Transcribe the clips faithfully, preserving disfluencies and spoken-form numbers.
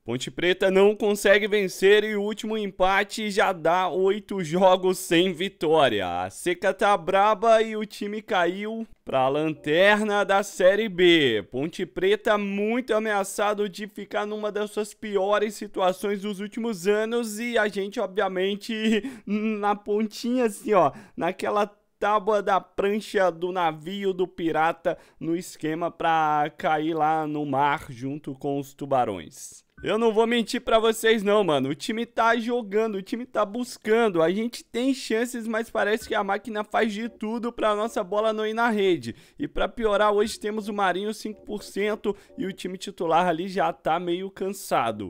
Ponte Preta não consegue vencer e o último empate já dá oito jogos sem vitória. A seca tá braba e o time caiu pra lanterna da Série B. Ponte Preta muito ameaçado de ficar numa das suas piores situações dos últimos anos e a gente, obviamente, na pontinha assim, ó, naquela tábua da prancha do navio do pirata no esquema pra cair lá no mar junto com os tubarões. Eu não vou mentir pra vocês não, mano, o time tá jogando, o time tá buscando, a gente tem chances, mas parece que a máquina faz de tudo pra nossa bola não ir na rede. E pra piorar, hoje temos o Marinho cinco por cento e o time titular ali já tá meio cansado.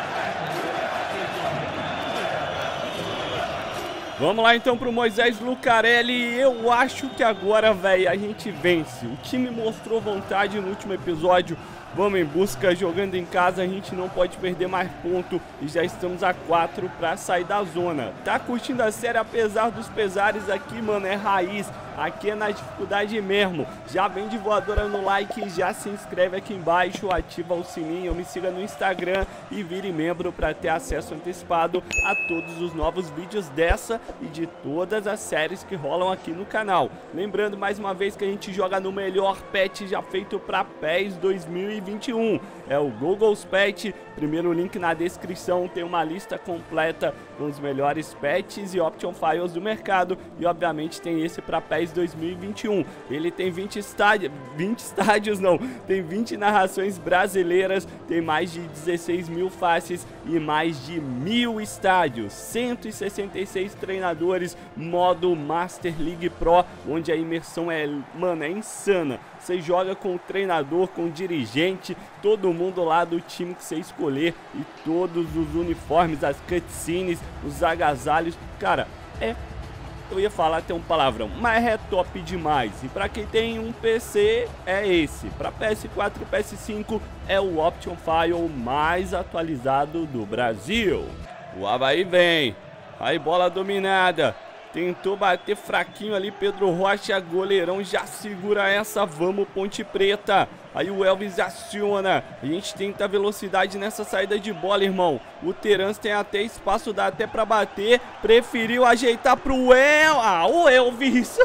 Vamos lá então pro Moisés Lucarelli. Eu acho que agora, velho, a gente vence. O time mostrou vontade no último episódio. Vamos em busca, jogando em casa, a gente não pode perder mais ponto e já estamos a quatro pra sair da zona. Tá curtindo a série apesar dos pesares aqui, mano, é raiz. Aqui é na dificuldade mesmo. Já vem de voadora no like, já se inscreve aqui embaixo, ativa o sininho, me siga no Instagram e vire membro para ter acesso antecipado a todos os novos vídeos dessa e de todas as séries que rolam aqui no canal. Lembrando mais uma vez que a gente joga no melhor patch já feito para PES dois mil e vinte e um. É o Google's Patch. Primeiro link na descrição, tem uma lista completa com os melhores patches e option files do mercado. E obviamente tem esse para PES dois mil e vinte e um. Ele tem vinte estádios, vinte estádios não, tem vinte narrações brasileiras, tem mais de dezesseis mil faces e mais de mil estádios, cento e sessenta e seis treinadores, modo Master League Pro, onde a imersão é, mano, é insana. Você joga com o treinador, com o dirigente, todo mundo lá do time que você escolher e todos os uniformes, as cutscenes, os agasalhos, cara, é... Eu ia falar até um palavrão, mas é top demais. E pra quem tem um P C, é esse. Pra P S quatro e P S cinco, é o Option File mais atualizado do Brasil. O Avaí vem. Aí, bola dominada. Tentou bater fraquinho ali, Pedro Rocha, goleirão, já segura essa, vamos Ponte Preta. Aí o Elvis aciona, a gente tenta velocidade nessa saída de bola, irmão. O Terans tem até espaço, dá até pra bater, preferiu ajeitar pro El... Ah, o Elvis!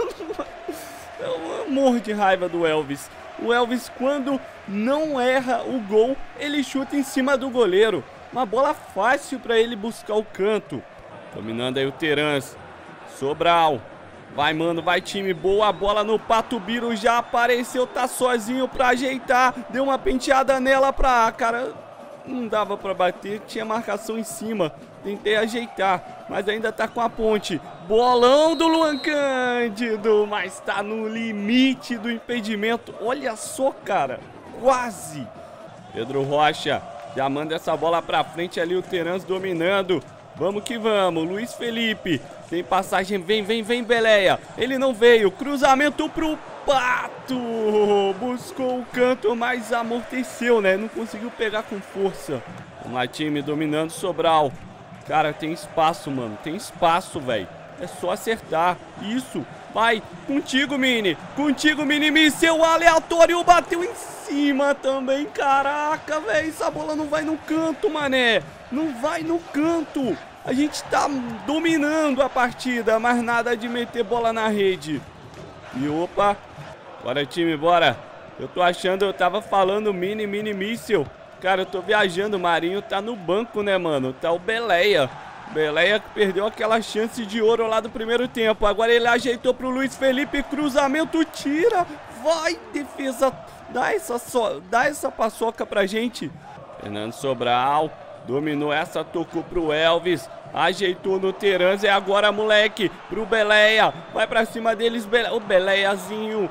Eu morro de raiva do Elvis. O Elvis, quando não erra o gol, ele chuta em cima do goleiro. Uma bola fácil pra ele buscar o canto. Dominando aí o Terans. Sobral, vai mano, vai time, boa bola no Pato Biro, já apareceu, tá sozinho pra ajeitar, deu uma penteada nela pra, cara, não dava pra bater, tinha marcação em cima, tentei ajeitar, mas ainda tá com a ponte, bolão do Luan Cândido, mas tá no limite do impedimento, olha só cara, quase, Pedro Rocha, já manda essa bola pra frente ali, o Terans dominando. Vamos que vamos, Luiz Felipe, tem passagem, vem, vem, vem, Beleia, ele não veio, cruzamento pro Pato, buscou o canto, mas amorteceu, né, não conseguiu pegar com força. Vamos lá, time, dominando Sobral, cara, tem espaço, mano, tem espaço, velho, é só acertar, isso, vai, contigo, Mini, contigo, Mini, seu aleatório bateu em cima também, caraca, velho, essa bola não vai no canto, mané. Não vai no canto. A gente tá dominando a partida, mas nada de meter bola na rede. E opa. Bora, time, bora. Eu tô achando, eu tava falando mini, mini míssil. Cara, eu tô viajando. O Marinho tá no banco, né, mano? Tá o Beleia. Beleia que perdeu aquela chance de ouro lá do primeiro tempo. Agora ele ajeitou pro Luiz Felipe. Cruzamento, tira. Vai, defesa. Dá essa, so... Dá essa paçoca pra gente. Fernando Sobral. Dominou essa, tocou pro Elvis. Ajeitou no Terans. É agora, moleque. Pro Beleia. Vai pra cima deles. Bele... O Beleiazinho.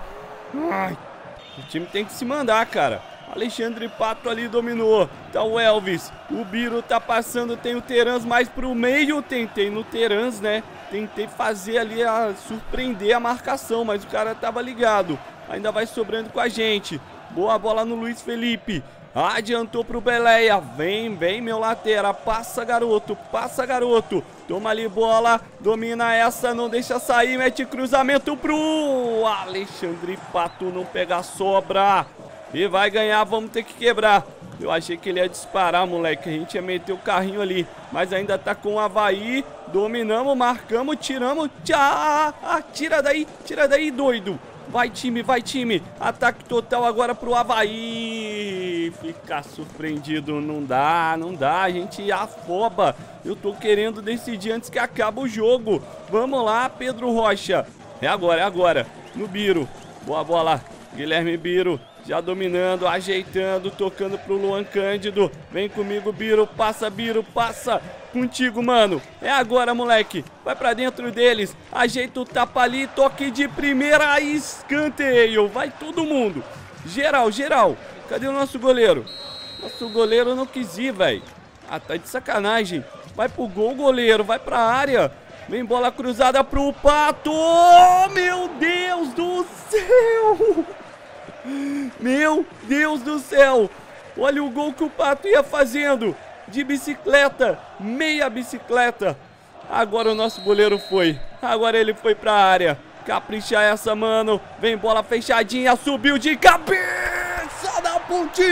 Ai. O time tem que se mandar, cara. Alexandre Pato ali dominou. Tá o Elvis. O Biro tá passando. Tem o Terans mais pro meio. Tentei no Terans, né? Tentei fazer ali a surpreender a marcação. Mas o cara tava ligado. Ainda vai sobrando com a gente. Boa bola no Luiz Felipe. Adiantou pro Beleia, vem, vem meu lateral, passa garoto, passa garoto, toma ali bola, domina essa, não deixa sair, mete cruzamento pro Alexandre Pato, não pega a sobra, e vai ganhar, vamos ter que quebrar, Eu achei que ele ia disparar, moleque. A gente ia meter o carrinho ali. Mas ainda tá com o Avaí. Dominamos, marcamos, tiramos. Tchá! Ah, tira daí, tira daí, doido. Vai, time, vai, time. Ataque total agora pro Avaí. Ficar surpreendido não dá, não dá. A gente afoba. Eu tô querendo decidir antes que acabe o jogo. Vamos lá, Pedro Rocha. É agora, é agora. No Biro. Boa bola. Guilherme Biro. Já dominando, ajeitando, tocando pro Luan Cândido. Vem comigo, Biro. Passa, Biro, passa. Contigo, mano. É agora, moleque. Vai pra dentro deles. Ajeita o tapa ali. Toque de primeira. Escanteio. Vai todo mundo. Geral, geral. Cadê o nosso goleiro? Nosso goleiro não quis ir, velho. Ah, tá de sacanagem. Vai pro gol, goleiro. Vai pra área. Vem bola cruzada pro Pato. Oh, meu Deus do céu. Meu Deus do céu. Olha o gol que o Pato ia fazendo. De bicicleta. Meia bicicleta. Agora o nosso goleiro foi. Agora ele foi pra área. Capricha essa, mano. Vem bola fechadinha. Subiu de cabeça da Ponte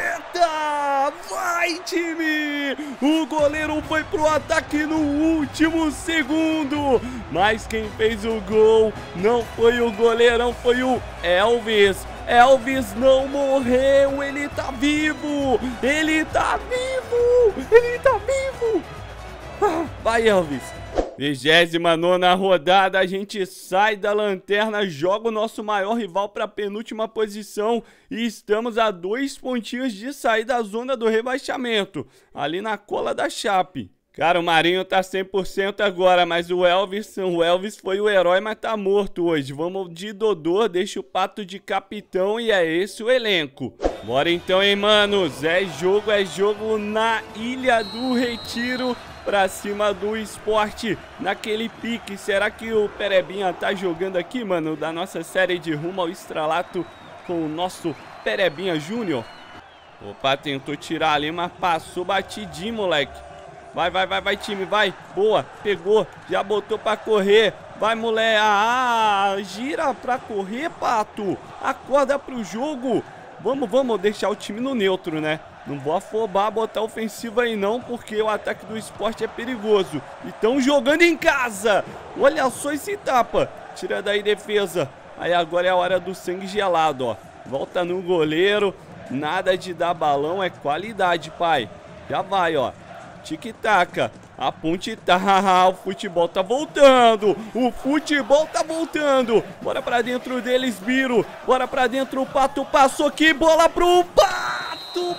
Preta. Vai, time. O goleiro foi pro ataque no último segundo. Mas quem fez o gol não foi o goleirão, foi o Elvis. Elvis não morreu, ele tá vivo, ele tá vivo, ele tá vivo. Ah, vai, Elvis. vigésima nona rodada, a gente sai da lanterna, joga o nosso maior rival para a penúltima posição e estamos a dois pontinhos de sair da zona do rebaixamento, ali na cola da Chape. Cara, o Marinho tá cem por cento agora, mas o Elvis, o Elvis foi o herói, mas tá morto hoje. Vamos de Dodô, deixa o Pato de capitão e é esse o elenco. Bora então, hein, manos? É jogo, é jogo na Ilha do Retiro, pra cima do Sport, naquele pique. Será que o Perebinha tá jogando aqui, mano, da nossa série de rumo ao estrelato com o nosso Perebinha Júnior? Opa, tentou tirar ali, mas passou batidinho, moleque. Vai, vai, vai, vai, time, vai. Boa, pegou, já botou pra correr. Vai, moleque. Ah, gira pra correr, Pato. Acorda pro jogo. Vamos, vamos deixar o time no neutro, né? Não vou afobar, botar ofensiva aí não, porque o ataque do Sport é perigoso. E estão jogando em casa. Olha só esse tapa. Tira daí, defesa. Aí agora é a hora do sangue gelado, ó. Volta no goleiro. Nada de dar balão, é qualidade, pai. Já vai, ó. Tic-taca, a Ponte tá, o futebol tá voltando, o futebol tá voltando, bora pra dentro deles, Biro, bora pra dentro, o Pato passou aqui, bola pro Pato,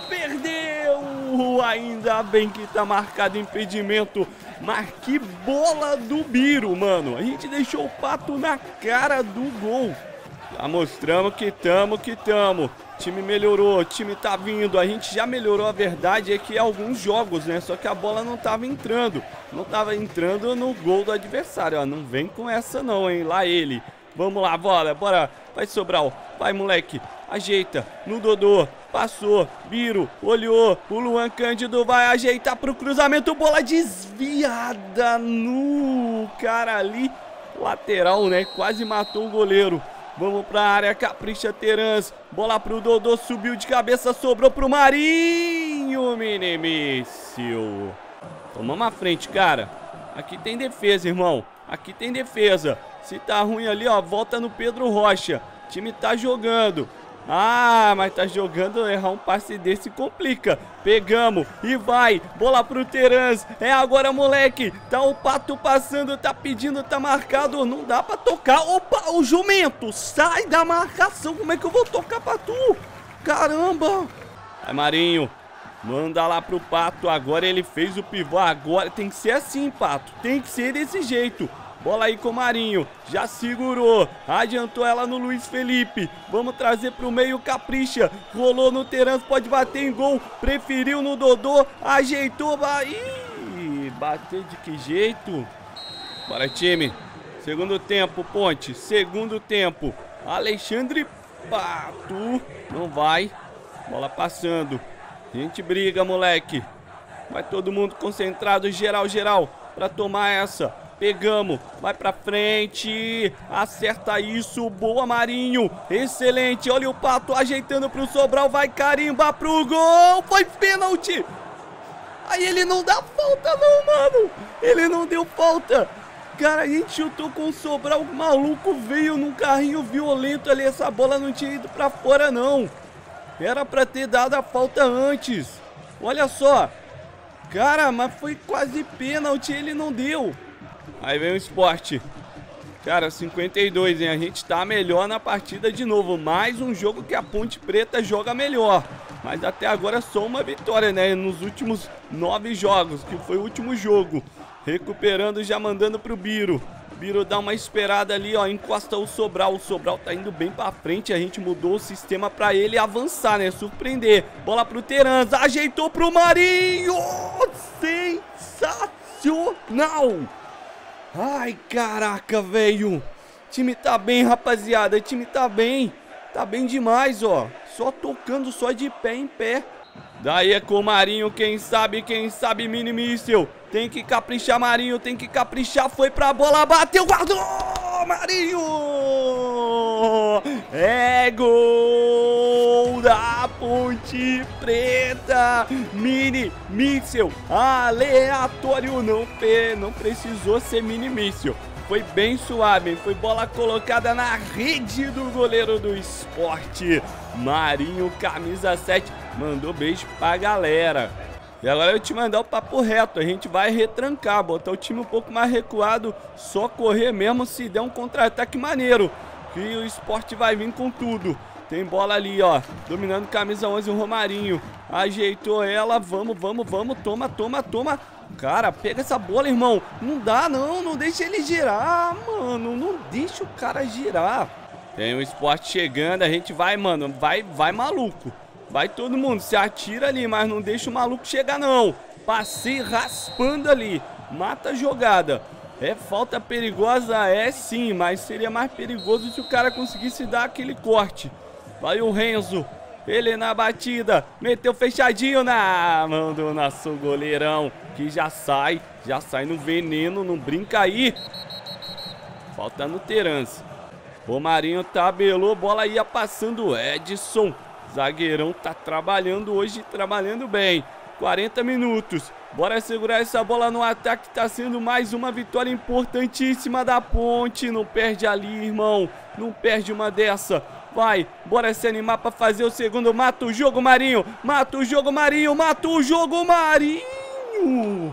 perdeu, ainda bem que tá marcado impedimento, mas que bola do Biro, mano, a gente deixou o Pato na cara do gol. Já mostramos que tamo, que tamo. Time melhorou, time tá vindo. A gente já melhorou, a verdade é que alguns jogos, né? Só que a bola não tava entrando. Não tava entrando no gol do adversário, ó. Não vem com essa não, hein? Lá ele. Vamos lá, bola, bora. Vai, Sobral. Vai, moleque. Ajeita. No Dodô. Passou. Biro. Olhou. O Luan Cândido vai ajeitar pro cruzamento. Bola desviada no cara ali. Lateral, né? Quase matou o goleiro. Vamos pra área, capricha Terans. Bola pro Dodô, subiu de cabeça, sobrou pro Marinho. Minimício. Tomamos a frente, cara. Aqui tem defesa, irmão. Aqui tem defesa. Se tá ruim ali, ó, volta no Pedro Rocha. O time tá jogando. Ah, mas tá jogando, errar um passe desse complica. Pegamos e vai, bola pro Terans. É agora, moleque. Tá o Pato passando, tá pedindo, tá marcado. Não dá pra tocar. Opa, o jumento, sai da marcação. Como é que eu vou tocar pra tu? Caramba. Vai, Marinho. Manda lá pro Pato. Agora ele fez o pivô. Agora tem que ser assim, Pato. Tem que ser desse jeito. Bola aí com o Marinho, já segurou, adiantou ela no Luiz Felipe, vamos trazer pro meio, capricha, rolou no Terans, pode bater em gol, preferiu no Dodô, ajeitou, vai, ih, bater de que jeito? Bora, time, segundo tempo, Ponte, segundo tempo, Alexandre Pato, não vai, bola passando, a gente briga, moleque, vai todo mundo concentrado, geral, geral, pra tomar essa. Pegamos, vai pra frente, acerta isso, boa Marinho, excelente, olha o Pato ajeitando pro Sobral, vai carimbar pro gol, foi pênalti. Aí ele não dá falta não, mano, ele não deu falta. Cara, a gente chutou com o Sobral, o maluco veio num carrinho violento ali, essa bola não tinha ido pra fora não. Era pra ter dado a falta antes. Olha só. Cara, mas foi quase pênalti, ele não deu. Aí vem o Sport. Cara, cinquenta e dois, hein? A gente tá melhor na partida de novo. Mais um jogo que a Ponte Preta joga melhor. Mas até agora só uma vitória, né? Nos últimos nove jogos, que foi o último jogo. Recuperando, já mandando pro Biro. Biro dá uma esperada ali, ó. Encosta o Sobral. O Sobral tá indo bem pra frente. A gente mudou o sistema pra ele avançar, né? Surpreender. Bola pro Terans. Ajeitou pro Marinho. Sensacional. Ai, caraca, velho. Time tá bem, rapaziada. Time tá bem. Tá bem demais, ó. Só tocando, só de pé em pé. Daí é com o Marinho, quem sabe, quem sabe, mini míssil. Tem que caprichar, Marinho, tem que caprichar. Foi pra bola, bateu, guardou, Marinho! É gol da Ponte Preta. Mini míssil, aleatório, não, não precisou ser mini míssil. Foi bem suave, foi bola colocada na rede do goleiro do Sport. Marinho, camisa sete, mandou beijo pra galera. E agora eu vou te mandar o papo reto, a gente vai retrancar, botar o time um pouco mais recuado, só correr mesmo se der um contra-ataque maneiro. E o Sport vai vir com tudo. Tem bola ali, ó, dominando camisa onze, o Romarinho. Ajeitou ela, vamos, vamos, vamos, toma, toma, toma. Cara, pega essa bola, irmão. Não dá, não, não deixa ele girar, mano. Não deixa o cara girar. Tem o Sport chegando, a gente vai, mano, vai, vai maluco. Vai todo mundo, se atira ali, mas não deixa o maluco chegar, não. Passei raspando ali, mata a jogada. É falta perigosa, é sim, mas seria mais perigoso se o cara conseguisse dar aquele corte. Vai o Renzo, ele na batida, meteu fechadinho na mão do nosso goleirão, que já sai, já sai no veneno, não brinca aí. Falta no Terans. O Marinho tabelou, bola ia passando, Edson. Zagueirão tá trabalhando hoje, trabalhando bem. quarenta minutos. Bora segurar essa bola no ataque, tá sendo mais uma vitória importantíssima da Ponte. Não perde ali, irmão. Não perde uma dessa. Vai, bora se animar pra fazer o segundo. Mata o jogo, Marinho. Mata o jogo, Marinho. Mata o jogo, Marinho.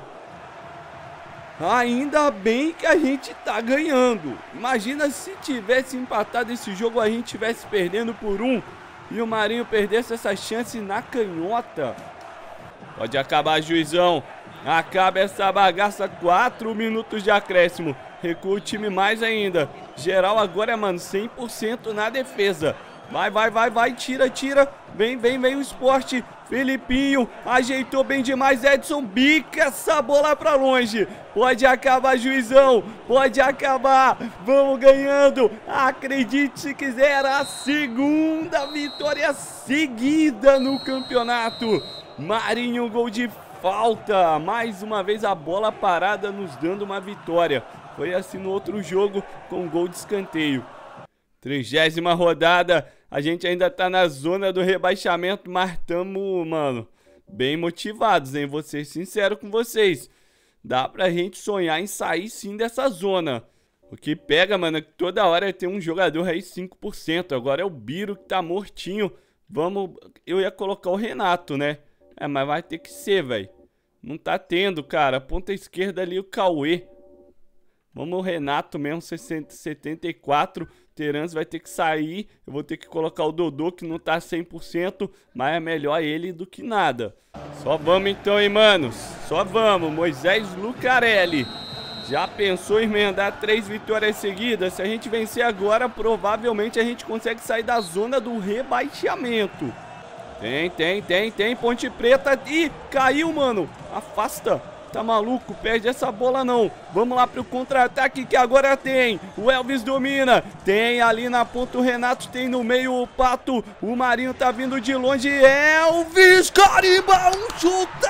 Ainda bem que a gente tá ganhando. Imagina se tivesse empatado esse jogo, a gente tivesse perdendo por um e o Marinho perdesse essa chance na canhota. Pode acabar, juizão. Acaba essa bagaça. Quatro minutos de acréscimo. Recua o time mais ainda. Geral agora, mano, cem por cento na defesa. Vai, vai, vai, vai. Tira, tira. Vem, vem, vem o Sport. Felipinho ajeitou bem demais. Edson bica essa bola pra longe. Pode acabar, juizão. Pode acabar. Vamos ganhando. Acredite se quiser. A segunda vitória seguida no campeonato. Marinho, gol de falta. Mais uma vez a bola parada nos dando uma vitória. Foi assim no outro jogo com gol de escanteio. Trigésima rodada. A gente ainda tá na zona do rebaixamento, mas tamo, mano, bem motivados, hein? Vou ser sincero com vocês. Dá pra gente sonhar em sair sim dessa zona. O que pega, mano, é que toda hora tem um jogador aí cinco por cento. Agora é o Biro que tá mortinho. Vamos... Eu ia colocar o Renato, né? É, mas vai ter que ser, velho. Não tá tendo, cara. Ponta esquerda ali o Cauê. Vamos o Renato mesmo, setenta e quatro. Terans vai ter que sair. Eu vou ter que colocar o Dodô, que não tá cem por cento. Mas é melhor ele do que nada. Só vamos então, hein, manos. Só vamos. Moisés Lucarelli. Já pensou em emendar três vitórias seguidas? Se a gente vencer agora, provavelmente a gente consegue sair da zona do rebaixamento. Tem, tem, tem, tem. Ponte Preta. Ih, caiu, mano. Afasta. Tá maluco? Perde essa bola não. Vamos lá pro contra-ataque que agora tem. O Elvis domina. Tem ali na ponta o Renato. Tem no meio o Pato. O Marinho tá vindo de longe. Elvis, carimba, um chutaço.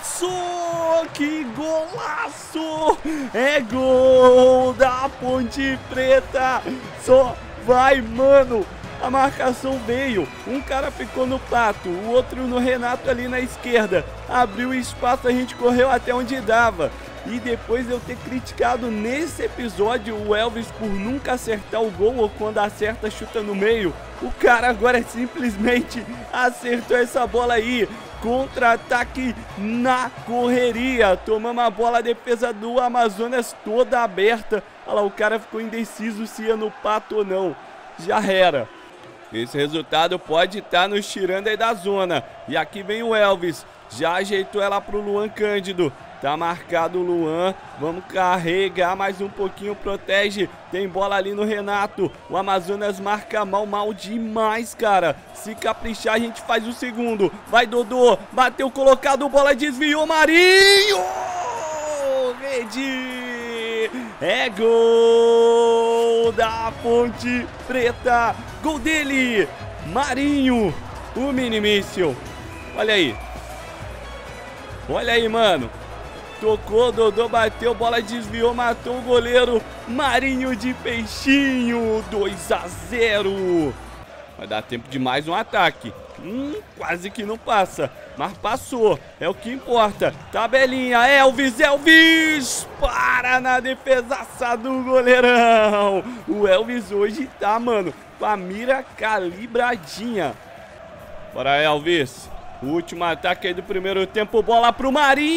golaço! Que golaço! É gol da Ponte Preta! Só vai, mano! A marcação veio, um cara ficou no Pato, o outro no Renato ali na esquerda. Abriu espaço, a gente correu até onde dava. E depois de eu ter criticado nesse episódio o Elvis por nunca acertar o gol, ou quando acerta chuta no meio, o cara agora simplesmente acertou essa bola aí. Contra-ataque na correria. Tomamos a bola, a defesa do Amazonas toda aberta. Olha lá, o cara ficou indeciso se ia no Pato ou não. Já era. Esse resultado pode estar nos tirando aí da zona. E aqui vem o Elvis. Já ajeitou ela pro Luan Cândido. Tá marcado o Luan. Vamos carregar mais um pouquinho. Protege. Tem bola ali no Renato. O Amazonas marca mal, mal demais, cara. Se caprichar, a gente faz o segundo. Vai, Dodô. Bateu colocado. Bola desviou. Marinho! Rede! É gol da Ponte Preta. Gol dele. Marinho. O mini míssil. Olha aí. Olha aí, mano. Tocou, Dodô bateu, bola desviou, matou o goleiro. Marinho de peixinho, dois a zero. Vai dar tempo de mais um ataque. Hum, quase que não passa, mas passou, é o que importa. Tabelinha, Elvis, Elvis, para na defesaça do goleirão. O Elvis hoje tá, mano, com a mira calibradinha. Bora, Elvis. O último ataque aí do primeiro tempo, bola pro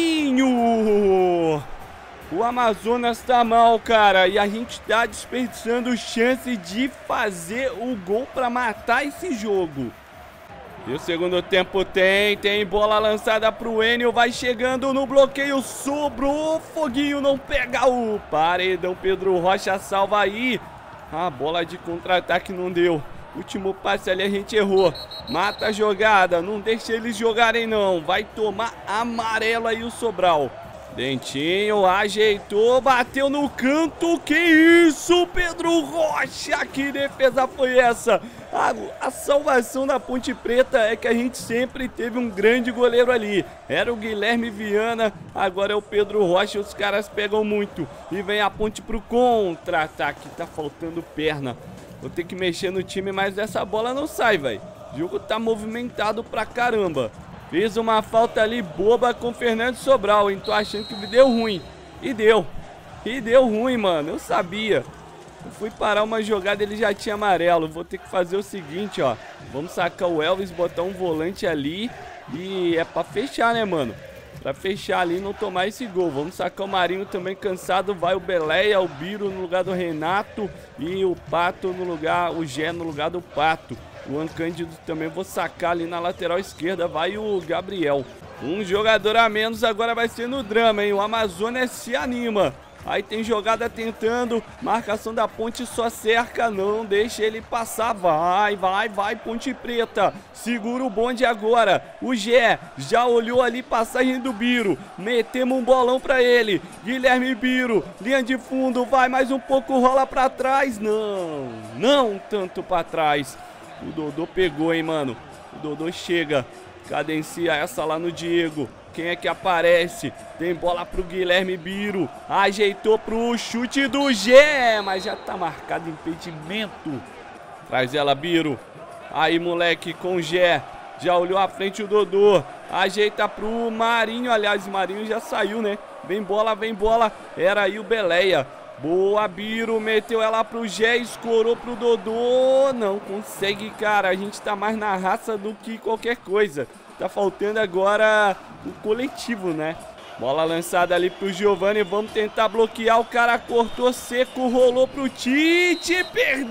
Marinho. O Amazonas tá mal, cara, e a gente tá desperdiçando chance de fazer o gol pra matar esse jogo. E o segundo tempo tem, tem bola lançada pro Enio, vai chegando no bloqueio, sobrou, Foguinho não pega o paredão, Pedro Rocha salva aí. A bola de contra-ataque não deu. Último passe ali a gente errou. Mata a jogada, não deixa eles jogarem não. Vai tomar amarelo aí o Sobral. Dentinho ajeitou, bateu no canto. Que isso, Pedro Rocha? Que defesa foi essa? A, a salvação da Ponte Preta é que a gente sempre teve um grande goleiro ali. Era o Guilherme Viana, agora é o Pedro Rocha. Os caras pegam muito. E vem a Ponte pro contra-ataque. Tá faltando perna. Vou ter que mexer no time, mas essa bola não sai, velho. O jogo tá movimentado pra caramba. Fiz uma falta ali boba com o Fernando Sobral, hein? Tô achando que deu ruim. E deu. E deu ruim, mano. Eu sabia. Eu fui parar uma jogada, ele já tinha amarelo. Vou ter que fazer o seguinte, ó. Vamos sacar o Elvis, botar um volante ali. E é pra fechar, né, mano? Pra fechar ali e não tomar esse gol. Vamos sacar o Marinho também cansado. Vai o Beleia, o Biro no lugar do Renato. E o Pato no lugar, o Gé no lugar do Pato. O Luan Cândido também vou sacar ali na lateral esquerda. Vai o Gabriel. Um jogador a menos agora vai ser no drama, hein? O Amazonas se anima. Aí tem jogada tentando, marcação da Ponte só cerca, não deixa ele passar, vai, vai, vai, Ponte Preta, segura o bonde agora, o Gé já olhou ali, passagem do Biro, metemos um bolão pra ele, Guilherme Biro, linha de fundo, vai mais um pouco, rola pra trás, não, não tanto pra trás, o Dodô pegou, hein, mano, o Dodô chega, cadencia essa lá no Diego. Quem é que aparece? Tem bola pro Guilherme Biro. Ajeitou pro chute do Gé, mas já tá marcado impedimento. Traz ela, Biro. Aí, moleque, com o Gé. Já olhou à frente o Dodô. Ajeita pro Marinho. Aliás, o Marinho já saiu, né? Vem bola, vem bola. Era aí o Beleia. Boa, Biro. Meteu ela pro Gé. Escorou pro Dodô. Não consegue, cara. A gente tá mais na raça do que qualquer coisa. Tá faltando agora o coletivo, né? Bola lançada ali pro Giovani. Vamos tentar bloquear. O cara cortou seco. Rolou pro Tite.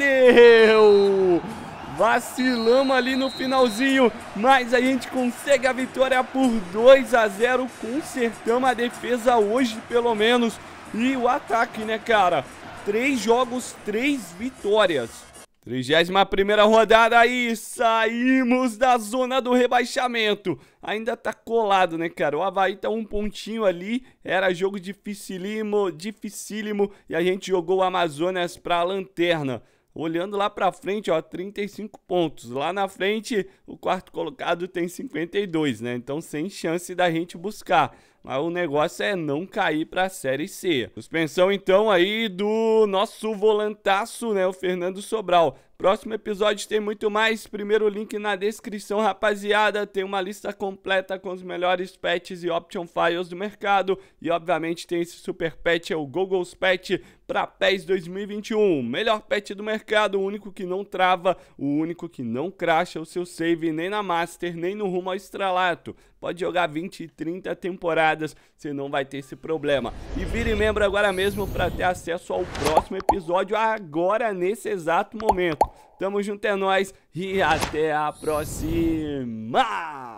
Perdeu. Vacilamos ali no finalzinho. Mas a gente consegue a vitória por dois a zero. Consertamos a defesa hoje, pelo menos. E o ataque, né, cara? Três jogos, três vitórias. trigésima primeira rodada aí, saímos da zona do rebaixamento. Ainda tá colado, né, cara? O Avaí tá um pontinho ali, era jogo dificílimo, dificílimo, e a gente jogou o Amazonas pra lanterna. Olhando lá pra frente, ó, trinta e cinco pontos. Lá na frente, o quarto colocado tem cinquenta e dois, né? Então, sem chance da gente buscar. Mas o negócio é não cair para a Série C. Suspensão, então, aí do nosso volantaço, né? O Fernando Sobral. Próximo episódio tem muito mais. Primeiro link na descrição, rapaziada. Tem uma lista completa com os melhores patches e option files do mercado. E, obviamente, tem esse super patch, é o Google's Patch para P E S dois mil e vinte e um. Melhor patch do mercado, o único que não trava, o único que não crasha o seu save nem na Master, nem no rumo ao estralato. Pode jogar vinte, trinta temporadas, você não vai ter esse problema. E vire membro agora mesmo para ter acesso ao próximo episódio, agora nesse exato momento. Tamo junto, é nóis e até a próxima!